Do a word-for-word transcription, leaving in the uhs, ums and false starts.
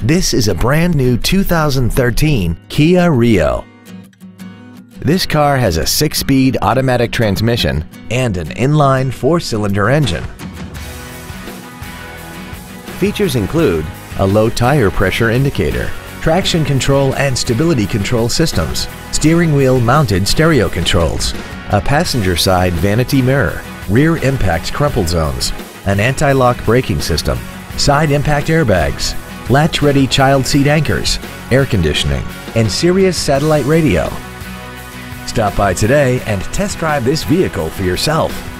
This is a brand new two thousand thirteen Kia Rio. This car has a six-speed automatic transmission and an inline four-cylinder engine. Features include a low tire pressure indicator, traction control and stability control systems, steering wheel mounted stereo controls, a passenger side vanity mirror, rear impact crumple zones, an anti-lock braking system, side impact airbags, latch-ready child seat anchors, air conditioning, and Sirius satellite radio. Stop by today and test drive this vehicle for yourself.